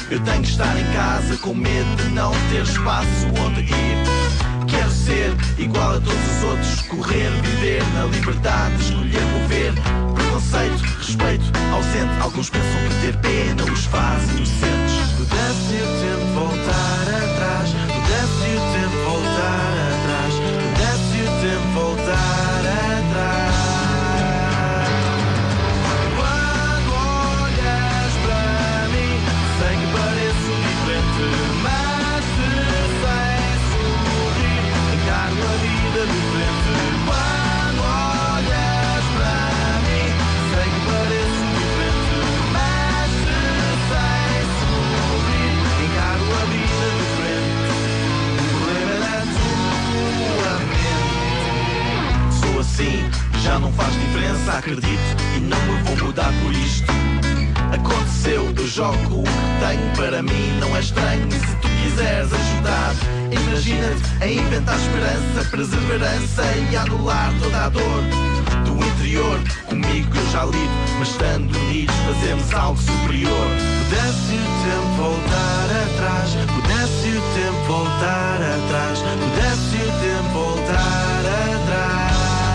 Eu tenho que estar em casa com medo de não ter espaço onde ir. Quero ser igual a todos os outros, correr, viver na liberdade de escolher mover. Preconceito, respeito, ausente. Alguns pensam que ter pena os faz inocentes. Pudesse o tempo voltar atrás, pudesse o tempo voltar atrás, pudesse o tempo voltar atrás. Quando olhas para mim, sei que pareço diferente, mas se sem sorrir, encaro a vida de frente. Quando olhas para mim, sei que pareço diferente, mas se sem sorrir, encaro a vida de frente. O problema é da tua mente. Sou assim, já não faz diferença, acredito, e não me vou mudar por isto. Aconteceu, eu jogo o que tenho, para mim não é estranho. E se tu quiseres ajudar, imagina-te a inventar esperança, perseverança e anular toda a dor do interior. Comigo eu já lido, mas estando unidos fazemos algo superior. Pudesse o tempo voltar atrás, pudesse o tempo voltar atrás, pudesse o tempo voltar atrás.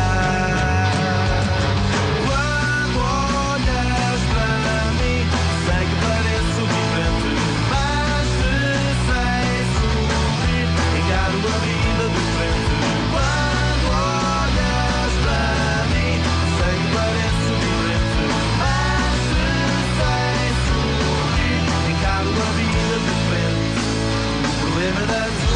Quando olhas para mim, sei que pareço diferente, mas se sem sorrir, encaro a vida de frente. Quando olhas para mim, sei que pareço diferente, mas se sem sorrir, encaro a vida de frente. O problema é da